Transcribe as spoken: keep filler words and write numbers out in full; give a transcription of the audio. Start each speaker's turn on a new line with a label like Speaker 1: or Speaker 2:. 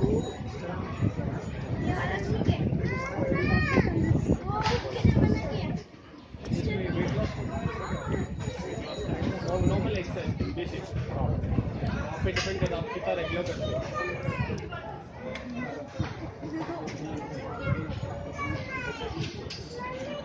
Speaker 1: Normal exercise basic आप पे depend करता है आप कितना रेगुलर करते हो।